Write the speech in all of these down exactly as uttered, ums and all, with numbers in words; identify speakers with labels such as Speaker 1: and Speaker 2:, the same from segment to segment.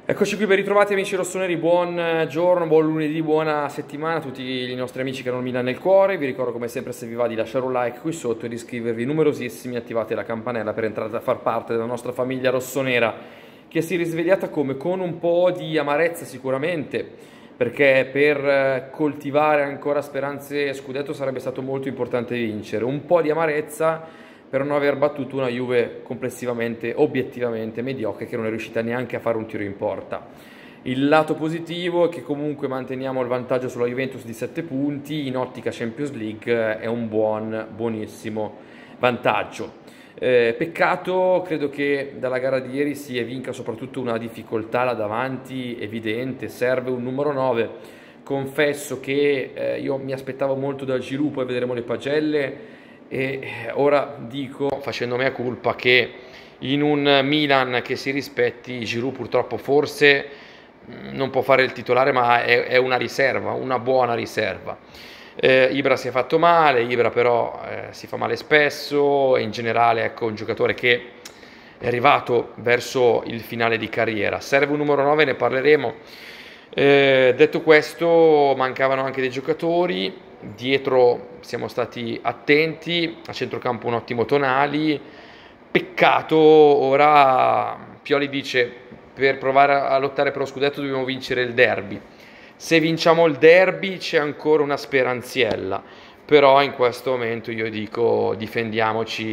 Speaker 1: Eccoci qui, ben ritrovati amici rossoneri, buon giorno, buon lunedì, buona settimana a tutti i nostri amici che hanno il Milan nel cuore. Vi ricordo come sempre, se vi va, di lasciare un like qui sotto e di iscrivervi numerosissimi, attivate la campanella per entrare a far parte della nostra famiglia rossonera, che si è risvegliata come? Con un po' di amarezza sicuramente, perché per coltivare ancora speranze scudetto sarebbe stato molto importante vincere, un po' di amarezza per non aver battuto una Juve complessivamente, obiettivamente mediocre, che non è riuscita neanche a fare un tiro in porta. Il lato positivo è che comunque manteniamo il vantaggio sulla Juventus di sette punti, in ottica Champions League è un buon, buonissimo vantaggio. Eh, peccato, credo che dalla gara di ieri si evinca soprattutto una difficoltà là davanti evidente, serve un numero nove. Confesso che eh, io mi aspettavo molto da Giroud, poi vedremo le pagelle. E ora dico, facendo mea colpa, che in un Milan che si rispetti, Giroud purtroppo forse non può fare il titolare, ma è, è una riserva, una buona riserva. eh, Ibra si è fatto male, Ibra però eh, si fa male spesso, e in generale ecco un giocatore che è arrivato verso il finale di carriera. Serve un numero nove, ne parleremo. Eh, detto questo, mancavano anche dei giocatori. Dietro siamo stati attenti, a centrocampo un ottimo Tonali. Peccato, ora Pioli dice per provare a lottare per lo scudetto dobbiamo vincere il derby. Se vinciamo il derby c'è ancora una speranziella, però in questo momento io dico difendiamoci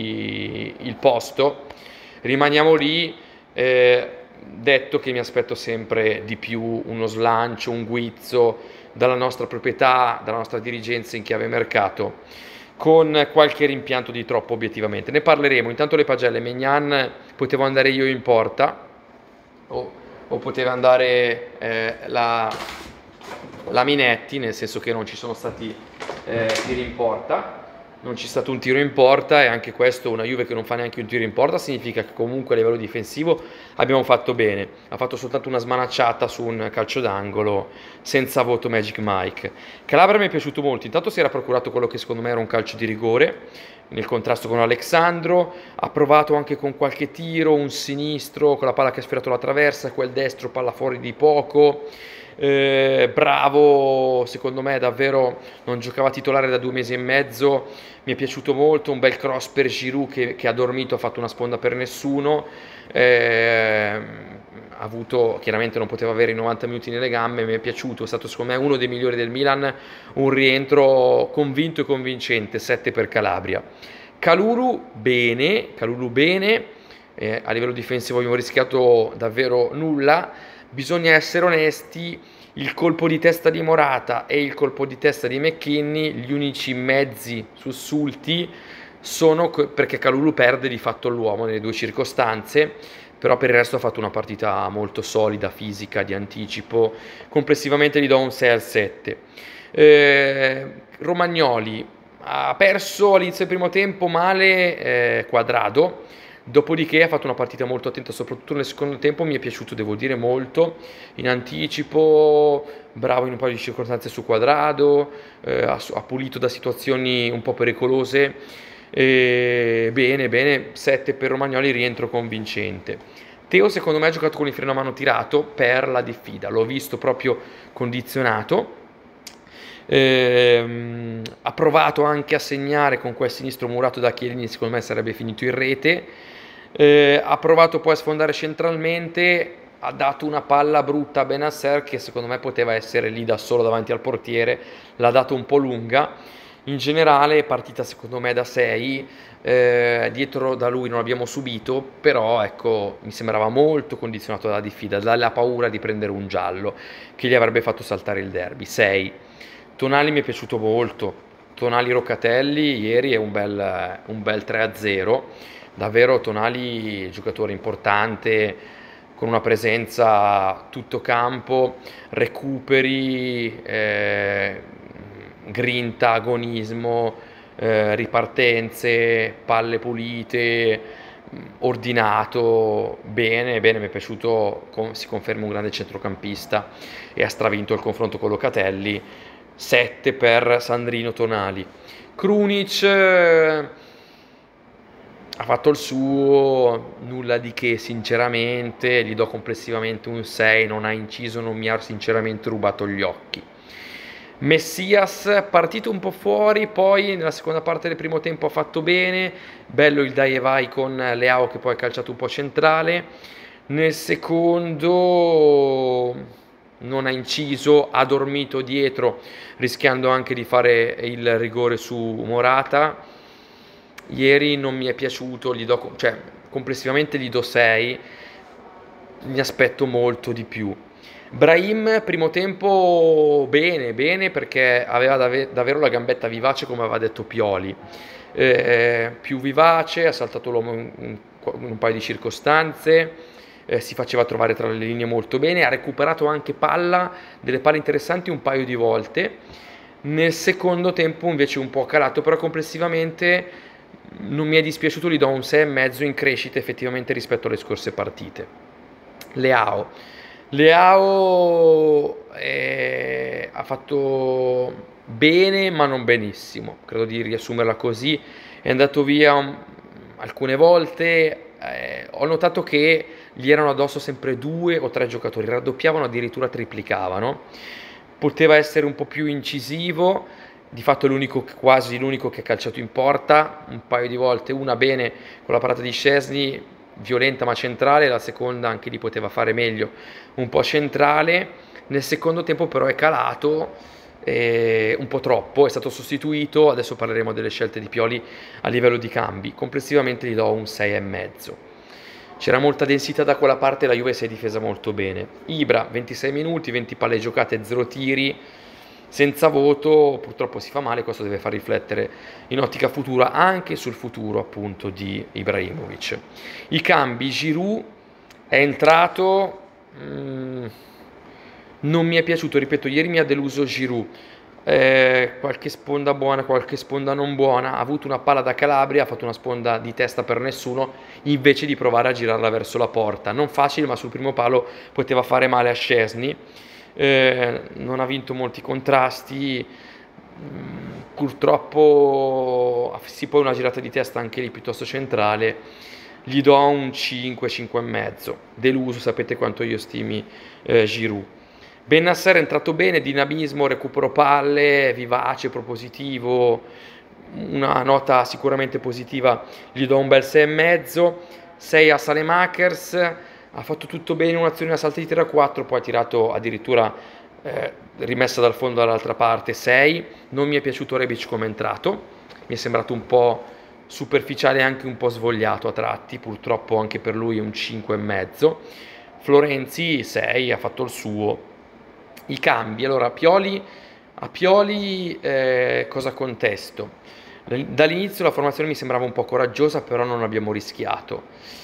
Speaker 1: i, il posto, rimaniamo lì. eh, detto che mi aspetto sempre di più, uno slancio, un guizzo dalla nostra proprietà, dalla nostra dirigenza in chiave mercato, con qualche rimpianto di troppo obiettivamente. Ne parleremo. Intanto le pagelle. Maignan, potevo andare io in porta o, o poteva andare eh, la, la Minetti, nel senso che non ci sono stati eh, tiri in porta. Non c'è stato un tiro in porta, e anche questo, una Juve che non fa neanche un tiro in porta significa che comunque a livello difensivo abbiamo fatto bene. Ha fatto soltanto una smanacciata su un calcio d'angolo, senza voto Magic Mike. Calabria mi è piaciuto molto, intanto si era procurato quello che secondo me era un calcio di rigore nel contrasto con Alexandro, ha provato anche con qualche tiro, un sinistro con la palla che ha sfiorato la traversa, quel destro palla fuori di poco. Eh, bravo, secondo me davvero, non giocava titolare da due mesi e mezzo, mi è piaciuto molto, un bel cross per Giroud che, che ha dormito, ha fatto una sponda per nessuno. eh, ha avuto, chiaramente non poteva avere i novanta minuti nelle gambe, mi è piaciuto, è stato secondo me uno dei migliori del Milan, un rientro convinto e convincente. Sette per Calabria. Kalulu bene, Kalulu bene, eh, a livello difensivo abbiamo rischiato davvero nulla. Bisogna essere onesti, il colpo di testa di Morata e il colpo di testa di McKennie, gli unici mezzi sussulti sono perché Kalulu perde di fatto l'uomo nelle due circostanze, però per il resto ha fatto una partita molto solida, fisica, di anticipo. Complessivamente gli do un sei al sette. eh, Romagnoli ha perso all'inizio del primo tempo male eh, Quadrado. Dopodiché ha fatto una partita molto attenta, soprattutto nel secondo tempo mi è piaciuto, devo dire, molto, in anticipo, bravo in un paio di circostanze su Quadrado, eh, ha, ha pulito da situazioni un po' pericolose. E bene, bene, sette per Romagnoli, rientro convincente. Teo secondo me ha giocato con il freno a mano tirato per la diffida, l'ho visto proprio condizionato. Eh, ha provato anche a segnare con quel sinistro murato da Chiellini, secondo me sarebbe finito in rete. Eh, ha provato poi a sfondare centralmente, ha dato una palla brutta a Benasser che secondo me poteva essere lì da solo davanti al portiere, l'ha dato un po' lunga. In generale partita secondo me da sei, eh, dietro da lui non abbiamo subito, però ecco mi sembrava molto condizionato dalla diffida, dalla paura di prendere un giallo che gli avrebbe fatto saltare il derby. sei. Tonali mi è piaciuto molto, Tonali Rocatelli ieri è un bel, un bel tre a zero, davvero Tonali giocatore importante, con una presenza tutto campo, recuperi, eh, grinta, agonismo, eh, ripartenze, palle pulite, ordinato, bene, bene, mi è piaciuto, si conferma un grande centrocampista e ha stravinto il confronto con Locatelli. Sette per Sandrino Tonali. Krunic ha fatto il suo, nulla di che sinceramente, gli do complessivamente un sei, non ha inciso, non mi ha sinceramente rubato gli occhi. Messias, partito un po' fuori, poi nella seconda parte del primo tempo ha fatto bene, bello il dai e vai con Leao che poi ha calciato un po' centrale, nel secondo non ha inciso, ha dormito dietro rischiando anche di fare il rigore su Morata. Ieri non mi è piaciuto, gli do, cioè complessivamente gli do sei, mi aspetto molto di più. Brahim, primo tempo bene, bene perché aveva dav- davvero la gambetta vivace come aveva detto Pioli, eh, più vivace, ha saltato l'uomo in, in, in un paio di circostanze, eh, si faceva trovare tra le linee molto bene, ha recuperato anche palla, delle palle interessanti un paio di volte. Nel secondo tempo invece un po' calato, però complessivamente non mi è dispiaciuto, gli do un sei e mezzo in crescita effettivamente rispetto alle scorse partite. Leao Leao eh, ha fatto bene ma non benissimo, credo di riassumerla così, è andato via un, alcune volte, eh, ho notato che gli erano addosso sempre due o tre giocatori, raddoppiavano addirittura triplicavano, poteva essere un po' più incisivo, di fatto è l'unico, quasi l'unico che ha calciato in porta, un paio di volte, una bene con la parata di Szczesny, violenta ma centrale, la seconda anche lì poteva fare meglio, un po' centrale, nel secondo tempo però è calato eh, un po' troppo, è stato sostituito, adesso parleremo delle scelte di Pioli a livello di cambi, complessivamente gli do un sei e mezzo. C'era molta densità da quella parte, la Juve si è difesa molto bene. Ibra, ventisei minuti, venti palle giocate, zero tiri, senza voto, purtroppo si fa male, questo deve far riflettere in ottica futura anche sul futuro appunto di Ibrahimovic. I cambi, Giroud è entrato, mm, non mi è piaciuto, ripeto, ieri mi ha deluso Giroud, eh, qualche sponda buona, qualche sponda non buona, ha avuto una palla da Calabria, ha fatto una sponda di testa per nessuno, invece di provare a girarla verso la porta, non facile ma sul primo palo poteva fare male a Szczesny. Eh, non ha vinto molti contrasti, mm, purtroppo sì, poi una girata di testa anche lì piuttosto centrale, gli do un cinque, cinque e mezzo, deluso, sapete quanto io stimi eh, Giroud. Bennacer è entrato bene, dinamismo, recupero palle, vivace, propositivo, una nota sicuramente positiva, gli do un bel sei e mezzo, sei a Saelemaekers, ha fatto tutto bene, un'azione a salto di tiro a quattro, poi ha tirato addirittura eh, rimessa dal fondo dall'altra parte, sei. Non mi è piaciuto Rebic come è entrato, mi è sembrato un po' superficiale e anche un po' svogliato a tratti, purtroppo anche per lui un cinque e mezzo. Florenzi sei, ha fatto il suo. I cambi, allora Pioli, a Pioli eh, cosa contesto? Dall'inizio la formazione mi sembrava un po' coraggiosa, però non abbiamo rischiato.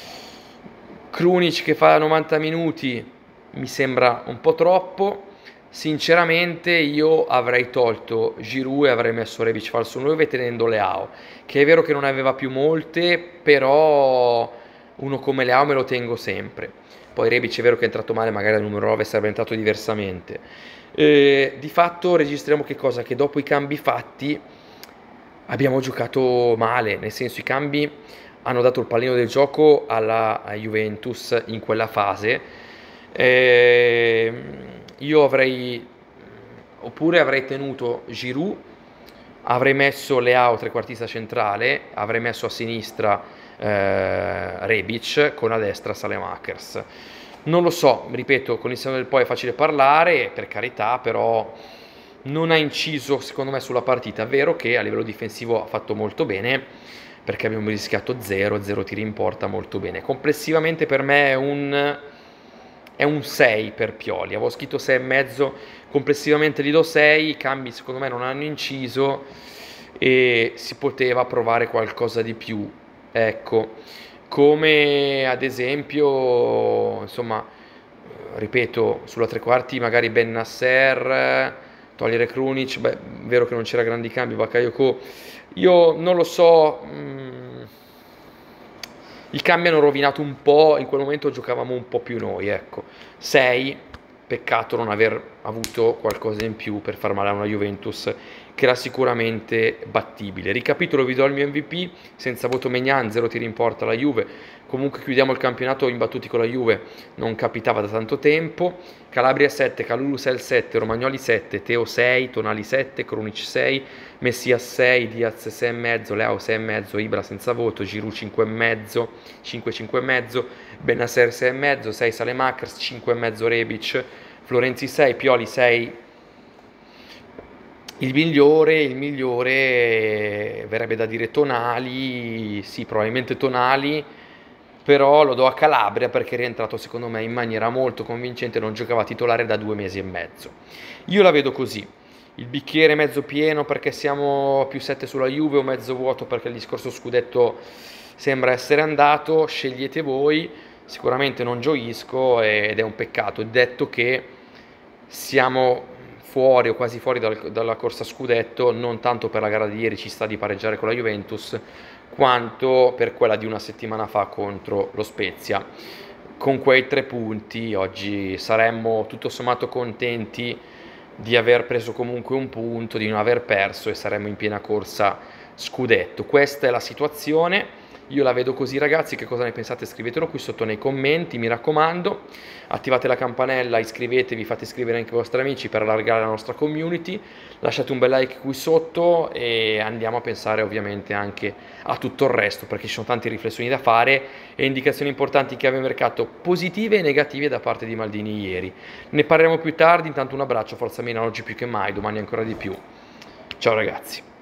Speaker 1: Krunic che fa novanta minuti mi sembra un po' troppo, sinceramente io avrei tolto Giroud e avrei messo Rebic falso nove tenendo Leao, che è vero che non aveva più molte, però uno come Leao me lo tengo sempre. Poi Rebic è vero che è entrato male, magari al numero nove sarebbe entrato diversamente. Eh, di fatto registriamo che cosa? Che dopo i cambi fatti abbiamo giocato male, nel senso i cambi hanno dato il pallino del gioco alla Juventus in quella fase. Eh, io avrei, oppure avrei tenuto Giroud, avrei messo Leao trequartista centrale, avrei messo a sinistra eh, Rebic, con a destra Saelemaekers. Non lo so, ripeto, con il senno del poi è facile parlare, per carità, però non ha inciso secondo me sulla partita. È vero che a livello difensivo ha fatto molto bene, perché abbiamo rischiato zero, zero tiri in porta molto bene. Complessivamente per me è un, è un sei per Pioli, avevo scritto sei e mezzo, complessivamente gli do sei, i cambi secondo me non hanno inciso e si poteva provare qualcosa di più, ecco, come ad esempio, insomma, ripeto, sulla tre quarti magari Bennacer, togliere Krunic, beh, vero che non c'era grandi cambi, Bakayoko, io non lo so, mh, i cambi hanno rovinato un po', in quel momento giocavamo un po' più noi, ecco, sei, peccato non aver avuto qualcosa in più per far male a una Juventus che era sicuramente battibile. Ricapitolo, vi do il mio M V P: senza voto Maignan, zero tiri in porta la Juve. Comunque chiudiamo il campionato imbattuti con la Juve, non capitava da tanto tempo. Calabria sette, Kalulu sette, Romagnoli sette, Teo sei, Tonali sette, Krunic sei, Messias sei, Diaz sei e mezzo, Leao sei e mezzo, Ibra senza voto, Giroud cinque e mezzo, cinque cinque e mezzo, Bennacer sei e mezzo, sei Saelemaekers, cinque e mezzo Rebic, Florenzi sei, Pioli sei. Il migliore, il migliore verrebbe da dire Tonali, sì, probabilmente Tonali, però lo do a Calabria perché è rientrato secondo me in maniera molto convincente, non giocava titolare da due mesi e mezzo. Io la vedo così: il bicchiere mezzo pieno perché siamo più sette sulla Juve, o mezzo vuoto perché il discorso scudetto sembra essere andato, scegliete voi. Sicuramente non gioisco ed è un peccato, detto che siamo fuori o quasi fuori dal, dalla corsa scudetto, non tanto per la gara di ieri, ci sta di pareggiare con la Juventus, quanto per quella di una settimana fa contro lo Spezia. Con quei tre punti oggi saremmo tutto sommato contenti di aver preso comunque un punto, di non aver perso, e saremmo in piena corsa scudetto. Questa è la situazione, io la vedo così ragazzi. Che cosa ne pensate? Scrivetelo qui sotto nei commenti, mi raccomando, attivate la campanella, iscrivetevi, fate iscrivere anche i vostri amici per allargare la nostra community, lasciate un bel like qui sotto e andiamo a pensare ovviamente anche a tutto il resto, perché ci sono tante riflessioni da fare e indicazioni importanti che aveva mercato, positive e negative, da parte di Maldini ieri. Ne parleremo più tardi. Intanto un abbraccio, forza Milano oggi più che mai, domani ancora di più. Ciao ragazzi.